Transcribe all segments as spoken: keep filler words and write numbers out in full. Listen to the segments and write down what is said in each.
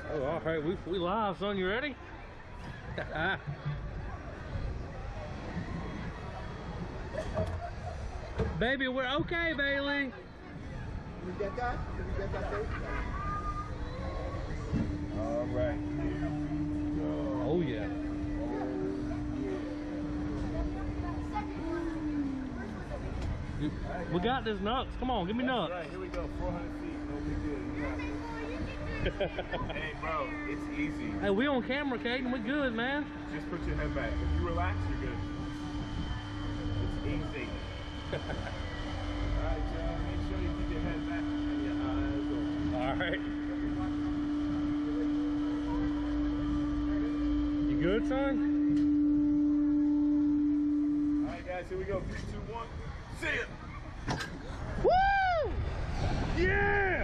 Oh, all right, we, we live, son. You ready? Baby, we're okay, Bailey. Did we get that? Did we get that, baby? All right. Oh, yeah. We got this, Nuts. Come on, give me Nuts. All right, here we go. four hundred feet. No big deal. You got this. Hey, bro, it's easy. Hey, we on camera, Caden. We good, man. Just put your head back. If you relax, you're good. It's easy. All right, John. Make sure you keep your head back and your eyes open. All right. You good, son? All right, guys. Here we go. Three, two, one. See ya. Woo! Yeah!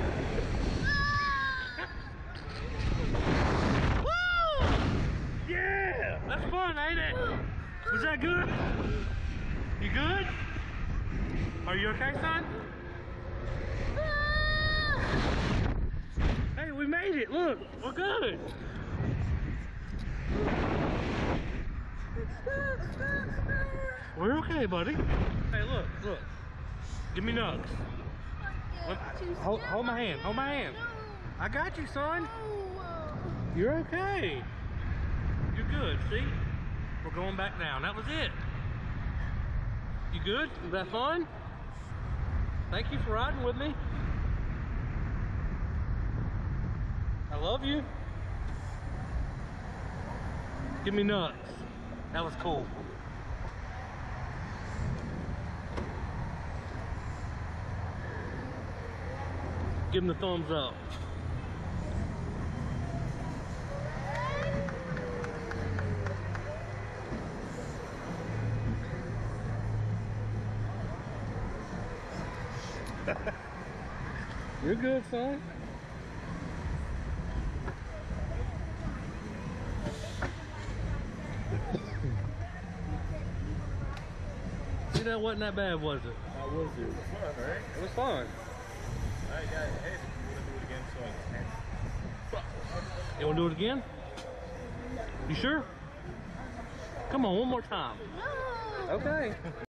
Woo! Yeah! That's fun, ain't it? Was that good? You good? Are you okay, son? Hey, we made it. Look, we're good. We're okay, buddy. Hey, look, look. Give me Nugs. Hold, hold my hand, hold my hand. I got you, son. You're okay. You're good, see? We're going back down. That was it. You good? Was that fun? Thank you for riding with me. I love you. Give me Nuts. That was cool. Give him the thumbs up. You're good, son. See, that wasn't that bad, was it? That was it. It was fun, right? It was fun. All right, guys. Hey, if you want to do it again, so intense. You want to do it again? You sure? Come on, one more time. No. Okay.